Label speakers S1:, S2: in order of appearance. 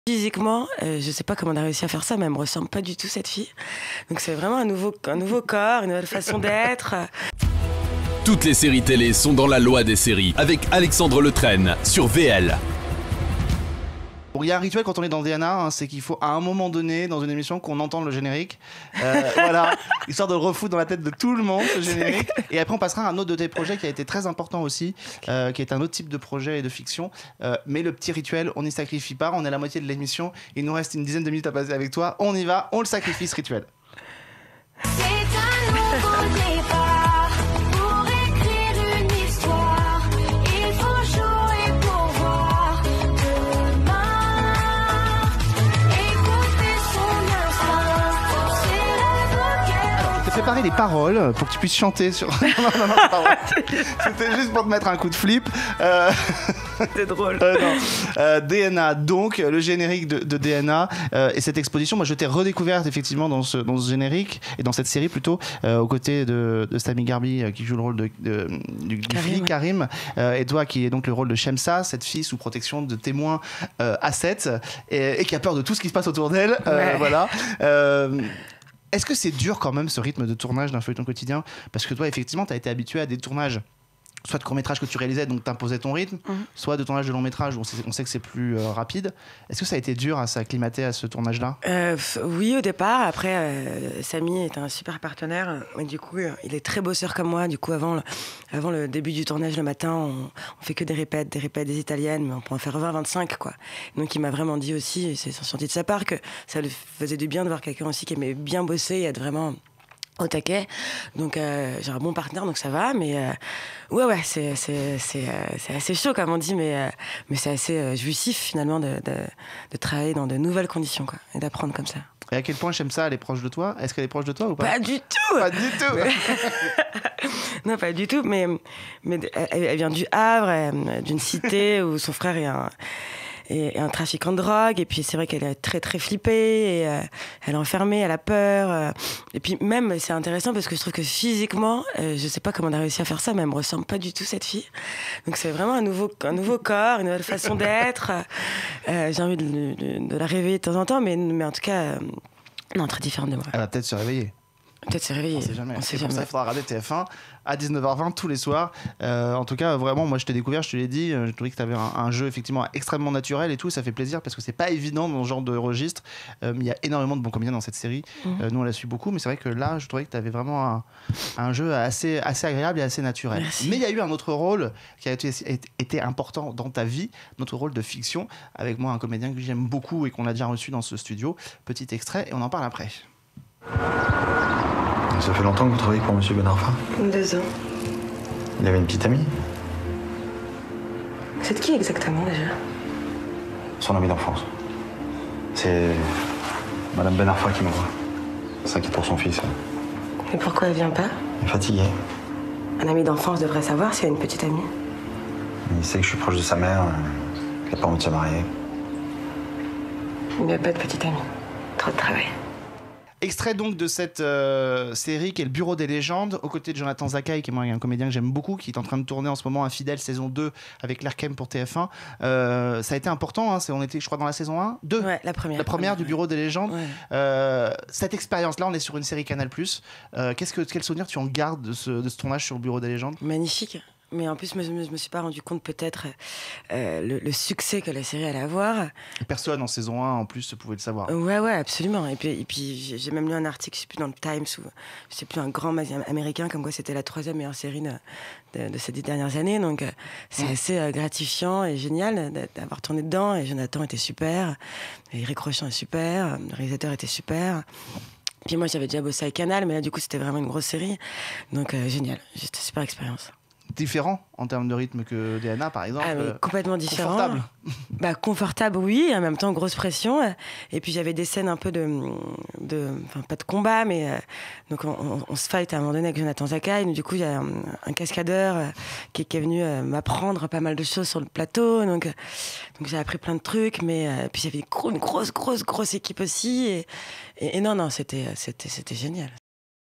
S1: Physiquement, je sais pas comment on a réussi à faire ça, mais elle me ressemble pas du tout, cette fille. Donc c'est vraiment un nouveau corps, une nouvelle façon d'être.
S2: Toutes les séries télé sont dans la loi des séries avec Alexandre Letraine sur VL.
S3: Bon, il y a un rituel quand on est dans DNA, c'est qu'il faut à un moment donné dans une émission qu'on entende le générique, voilà, histoire de le refoutre dans la tête de tout le monde ce générique. Et après on passera à un autre de tes projets qui a été très important aussi, qui est un autre type de projet et de fiction. Mais le petit rituel, on n'y sacrifie pas, on est à la moitié de l'émission, il nous reste une dizaine de minutes à passer avec toi, on y va, on le sacrifie ce rituel.
S4: C'est un nouveau départ pour écrire une histoire. Il faut jouer pour voir demain. Écouter son instinct, c'est l'avocat.
S3: Je t'ai préparé les paroles pour que tu puisses chanter sur... non, c'est pas vrai. C'était juste pour te mettre un coup de flip.
S1: C'est drôle.
S3: DNA, donc le générique de DNA et cette exposition, moi je t'ai redécouverte effectivement dans ce générique et dans cette série plutôt aux côtés de Sami Garbi qui joue le rôle du flic Karim et toi qui est donc le rôle de Shemsa, cette fille sous protection de témoins A7 et qui a peur de tout ce qui se passe autour d'elle. Voilà. Est-ce que c'est dur quand même ce rythme de tournage d'un feuilleton quotidien? Parce que toi effectivement tu as été habitué à des tournages soit de court-métrage que tu réalisais, donc t'imposais ton rythme, soit de tournage de long-métrage où on sait que c'est plus rapide. Est-ce que ça a été dur à s'acclimater à ce tournage-là?
S1: Oui, au départ. Après, Sami est un super partenaire. Et du coup, il est très bosseur comme moi. Du coup, avant le début du tournage le matin, on fait que des répètes des italiennes, mais on peut en faire 20, 25, quoi. Donc, il m'a vraiment dit aussi, et c'est senti de sa part, que ça lui faisait du bien de voir quelqu'un aussi qui aimait bien bosser et être vraiment au taquet. Donc j'ai un bon partenaire, donc ça va, mais ouais c'est assez chaud comme on dit, mais c'est assez jouissif finalement de travailler dans de nouvelles conditions, quoi, et d'apprendre comme ça.
S3: Et à quel point Shemsa elle est proche de toi? Est-ce qu'elle est proche de toi ou pas?
S1: Pas du tout.
S3: Pas du tout.
S1: Non, pas du tout, mais elle vient du Havre, d'une cité où son frère est un trafiquant de drogue, et puis c'est vrai qu'elle est très très flippée, et elle est enfermée, elle a peur, et puis même c'est intéressant parce que je trouve que physiquement, je sais pas comment on a réussi à faire ça, mais elle me ressemble pas du tout, cette fille. Donc c'est vraiment un nouveau corps, une nouvelle façon d'être. J'ai envie de la réveiller de temps en temps, mais en tout cas non, très différente de moi.
S3: Elle va peut-être se réveiller.
S1: Peut-être se réveiller.
S3: On sait jamais.
S1: C'est
S3: pour ça qu'il faudra regarder TF1 à 19h20 tous les soirs. En tout cas, vraiment, moi je t'ai découvert, je te l'ai dit, je trouvais que tu avais un jeu effectivement extrêmement naturel et tout. Ça fait plaisir parce que c'est pas évident dans ce genre de registre. Il y a énormément de bons comédiens dans cette série. Nous on la suit beaucoup, mais c'est vrai que là, je trouvais que tu avais vraiment un jeu assez agréable et assez naturel.
S1: Merci.
S3: Mais il y a eu un autre rôle qui a été important dans ta vie, notre rôle de fiction, avec moi un comédien que j'aime beaucoup et qu'on a déjà reçu dans ce studio. Petit extrait et on en parle après.
S5: Ça fait longtemps que vous travaillez pour Monsieur Ben Arfa?
S1: 2 ans.
S5: Il avait une petite amie?
S1: C'est de qui exactement déjà?
S5: Son amie d'enfance. C'est Madame Ben Arfa qui m'envoie. S'inquiète pour son fils.
S1: Et pourquoi elle vient pas?
S5: Il est fatigué.
S1: Un ami d'enfance devrait savoir s'il y a une petite amie.
S5: Il sait que je suis proche de sa mère, qu'il n'a pas envie de se marier.
S1: Il n'y a pas de petite amie. Trop de travail.
S3: Extrait donc de cette série qui est Le Bureau des légendes, aux côtés de Jonathan Zakaï, qui est un comédien que j'aime beaucoup, qui est en train de tourner en ce moment Infidèle saison 2 avec l'Erkem pour TF1. Ça a été important, hein, on était je crois dans la saison 1, 2.
S1: Ouais, la première.
S3: La première du Bureau des légendes.
S1: Ouais.
S3: Cette expérience-là, on est sur une série Canal+. Quel souvenir tu en gardes de ce tournage sur Le Bureau des légendes?
S1: Magnifique. Mais en plus, je me suis pas rendu compte peut-être le succès que la série allait avoir.
S3: Personne en saison 1 en plus pouvait le savoir.
S1: Ouais, absolument. Et puis j'ai même lu un article, je sais plus, dans le Times, ou je sais plus, un grand magazine américain, comme quoi c'était la 3e meilleure série de ces 10 dernières années. Donc c'est assez gratifiant et génial d'avoir tourné dedans. Et Jonathan était super, et Eric Rochon est super, le réalisateur était super. Puis moi j'avais déjà bossé avec Canal, mais là du coup c'était vraiment une grosse série. Donc génial, juste une super expérience.
S3: Différent en termes de rythme que DNA par exemple.
S1: Mais complètement différent.
S3: Confortable.
S1: Confortable, oui, et en même temps grosse pression. Et puis j'avais des scènes un peu enfin pas de combat, mais donc on se fight à un moment donné avec Jonathan Zakaï. Du coup il y a un cascadeur qui est venu m'apprendre pas mal de choses sur le plateau. Donc j'ai appris plein de trucs, mais puis il y avait une grosse équipe aussi. Et non, c'était génial.